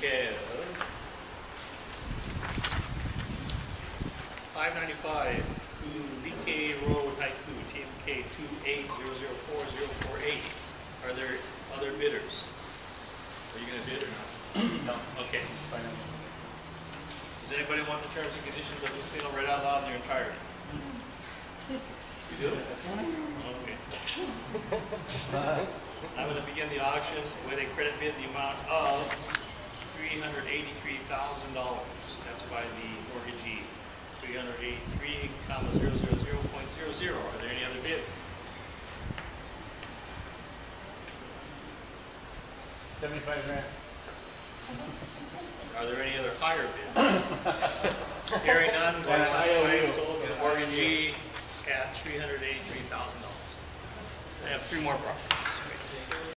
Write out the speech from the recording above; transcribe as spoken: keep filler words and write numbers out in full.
have five ninety-five Kulike Road, Haiku, T M K two eight zero zero four zero four eight. Are there other bidders? Are you going to bid or not? No. Okay. Does anybody want the terms and conditions of the sale read out loud in their entirety? You do? Okay. I'm going to begin the auction with a credit bid in the amount of three hundred eighty-three thousand dollars. That's by the mortgagee. three hundred eighty-three thousand point zero zero. Are there any other bids? Seventy-five grand. Are there any other higher bids? Hearing none, going to last place sold to the mortgagee at three hundred eighty-three thousand dollars. I have three more properties.